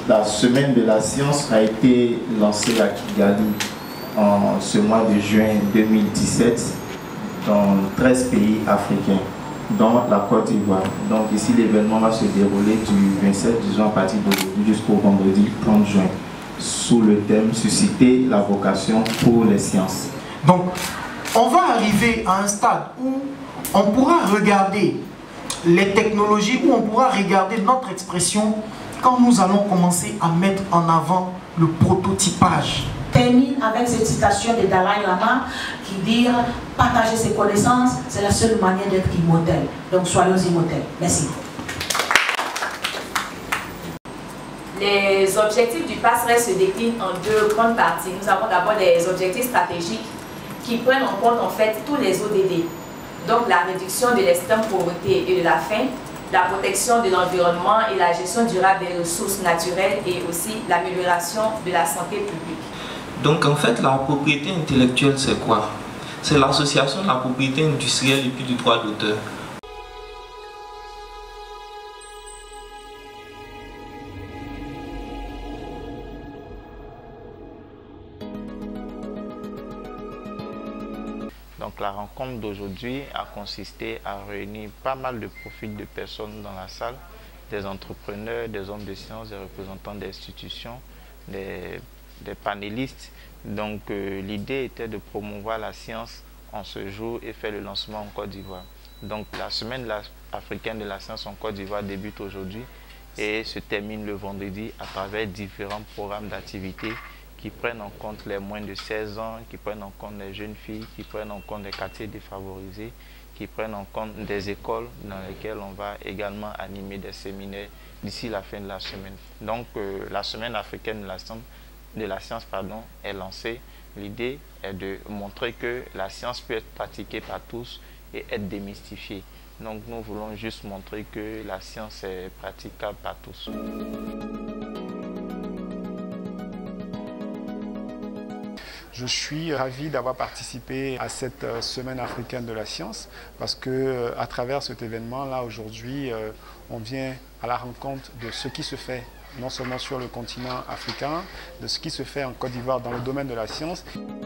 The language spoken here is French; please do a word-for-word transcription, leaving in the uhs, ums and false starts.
La semaine de la science a été lancée à Kigali en ce mois de juin deux mille dix-sept dans treize pays africains, dont la Côte d'Ivoire. Donc ici, l'événement va se dérouler du vingt-sept juin à partir d'aujourd'hui jusqu'au vendredi trente juin, sous le thème « Susciter la vocation pour les sciences ». Donc, on va arriver à un stade où on pourra regarder les technologies, où on pourra regarder notre expression quand nous allons commencer à mettre en avant le prototypage. Termine avec cette citation de Dalai Lama qui dit « Partager ses connaissances, c'est la seule manière d'être immortel. » Donc soyons immortels. Merci. Les objectifs du passerelle se déclinent en deux grandes parties. Nous avons d'abord des objectifs stratégiques qui prennent en compte en fait tous les O D D. Donc la réduction de l'extrême pauvreté et de la faim, la protection de l'environnement et la gestion durable des ressources naturelles et aussi l'amélioration de la santé publique. Donc en fait, la propriété intellectuelle, c'est quoi? C'est l'association de la propriété industrielle et puis du droit d'auteur. Donc la rencontre d'aujourd'hui a consisté à réunir pas mal de profils de personnes dans la salle, des entrepreneurs, des hommes de sciences, des représentants d'institutions, des, des panélistes. Donc euh, l'idée était de promouvoir la science en ce jour et faire le lancement en Côte d'Ivoire. Donc la semaine africaine de la science en Côte d'Ivoire débute aujourd'hui et se termine le vendredi à travers différents programmes d'activités qui prennent en compte les moins de seize ans, qui prennent en compte les jeunes filles, qui prennent en compte les quartiers défavorisés, qui prennent en compte des écoles dans lesquelles on va également animer des séminaires d'ici la fin de la semaine. Donc euh, la semaine africaine de la science, de la science pardon, est lancée. L'idée est de montrer que la science peut être pratiquée par tous et être démystifiée. Donc nous voulons juste montrer que la science est praticable par tous. Je suis ravi d'avoir participé à cette semaine africaine de la science parce que à travers cet événement-là, aujourd'hui, on vient à la rencontre de ce qui se fait non seulement sur le continent africain, de ce qui se fait en Côte d'Ivoire dans le domaine de la science.